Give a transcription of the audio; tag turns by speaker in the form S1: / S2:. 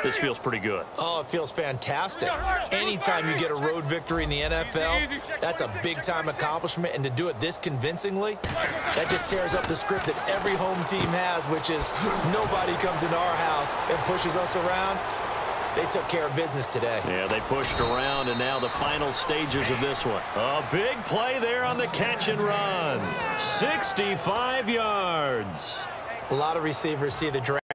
S1: This feels pretty good.
S2: Oh, it feels fantastic. Anytime you get a road victory in the NFL, that's a big-time accomplishment, and to do it this convincingly, that just tears up the script that every home team has, which is nobody comes into our house and pushes us around. They took care of business today.
S1: Yeah, they pushed around, and now the final stages of this one. A big play there on the catch and run. 65 yards.
S2: A lot of receivers see the drag